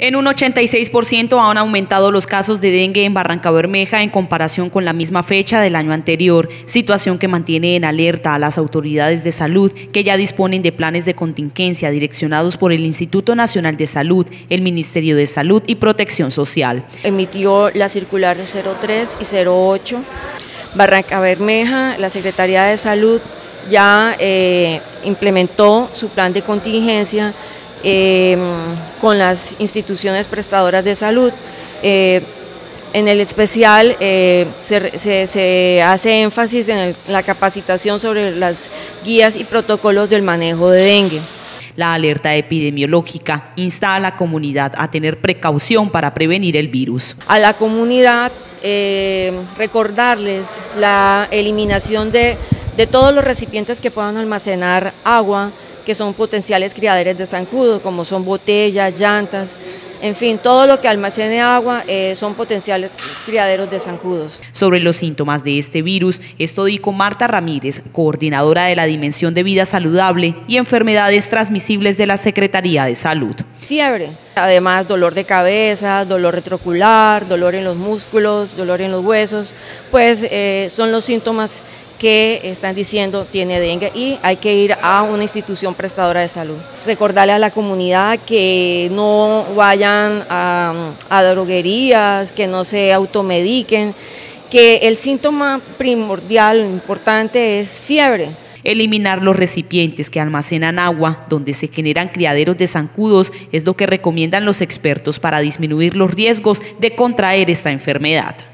En un 86% han aumentado los casos de dengue en Barrancabermeja en comparación con la misma fecha del año anterior, situación que mantiene en alerta a las autoridades de salud que ya disponen de planes de contingencia direccionados por el Instituto Nacional de Salud, el Ministerio de Salud y Protección Social. Emitió la circular de 03 y 08. Barrancabermeja, la Secretaría de Salud ya implementó su plan de contingencia con las instituciones prestadoras de salud. En el especial se hace énfasis en la capacitación sobre las guías y protocolos del manejo de dengue. La alerta epidemiológica insta a la comunidad a tener precaución para prevenir el virus. A la comunidad recordarles la eliminación de todos los recipientes que puedan almacenar agua, que son potenciales criaderos de zancudo, como son botellas, llantas, en fin, todo lo que almacene agua son potenciales criaderos de zancudos. Sobre los síntomas de este virus, esto dijo Marta Ramírez, coordinadora de la Dimensión de Vida Saludable y Enfermedades Transmisibles de la Secretaría de Salud. Fiebre, además dolor de cabeza, dolor retrocular, dolor en los músculos, dolor en los huesos, pues son los síntomas que están diciendo tiene dengue y hay que ir a una institución prestadora de salud. Recordarle a la comunidad que no vayan a droguerías, que no se automediquen, que el síntoma primordial, importante es fiebre. Eliminar los recipientes que almacenan agua donde se generan criaderos de zancudos es lo que recomiendan los expertos para disminuir los riesgos de contraer esta enfermedad.